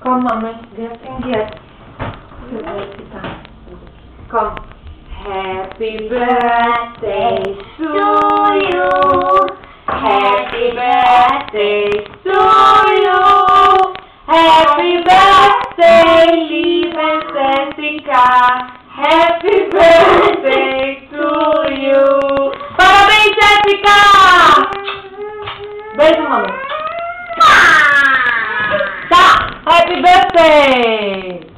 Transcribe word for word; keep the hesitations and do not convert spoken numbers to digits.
Come, mamãe. Get in, get. Eu vou recitar. Come. Happy birthday to you. Happy birthday to you. Happy birthday, liebe Jessica. Happy birthday to you. Parabéns, Jessica! Beijo, mamãe. Tá, happy birthday!